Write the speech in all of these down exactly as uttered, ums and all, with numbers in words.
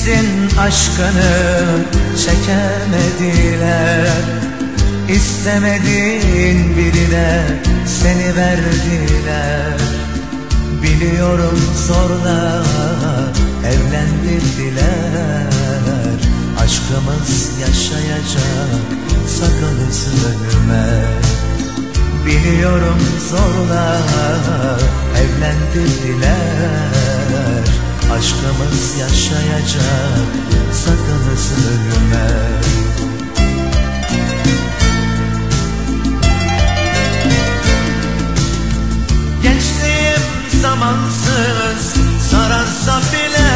ikimizin aşkını çekemediler. İstemediğin birine seni verdiler. Biliyorum zorla evlendirdiler. Aşkımız yaşayacak, sakın üzülme. Biliyorum zorla evlendirdiler. Aşkımız yaşayacak, sakın üzülme. Gençliğim zamansız sararsa bile,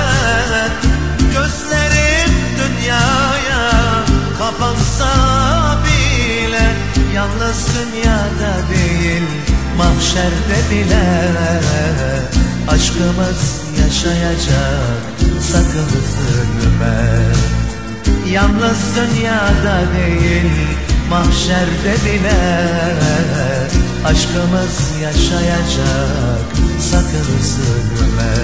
gözlerim dünyaya kapansa bile, yalnız dünyada değil mahşerde bile aşkımız yaşayacak, sakın üzülme. Yalnız dünyada değil mahşerde bile aşkımız yaşayacak, sakın üzülme.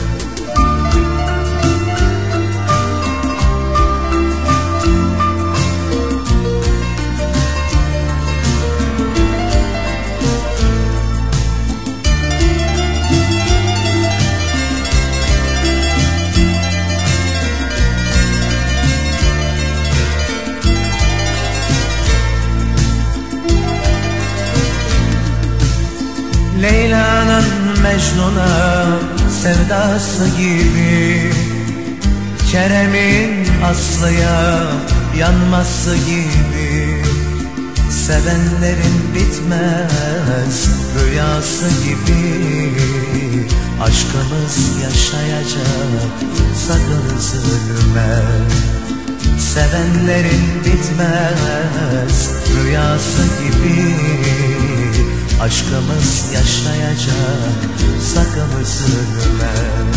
Leyla'nın Mecnun'a sevdası gibi, Kerem'in Aslı'ya yanması gibi, sevenlerin bitmez rüyası gibi, aşkımız yaşayacak, sakın üzülme. Sevenlerin bitmez rüyası gibi, aşkımız yaşayacak, sakın üzülme.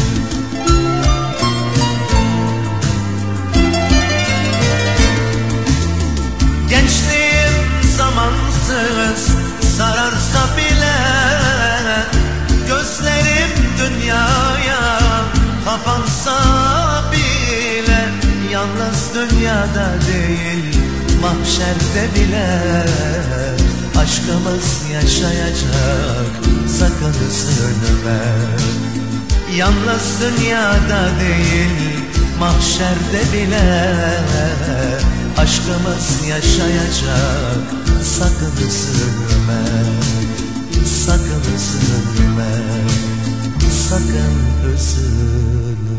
Gençliğim zamansız sararsa bile, gözlerim dünyaya kapansa bile, yalnız dünyada değil mahşerde bile aşkımız yaşayacak, sakın üzülme. Yalnız dünyada değil mahşerde bile aşkımız yaşayacak, sakın üzülme. Sakın üzülme, sakın üzülme.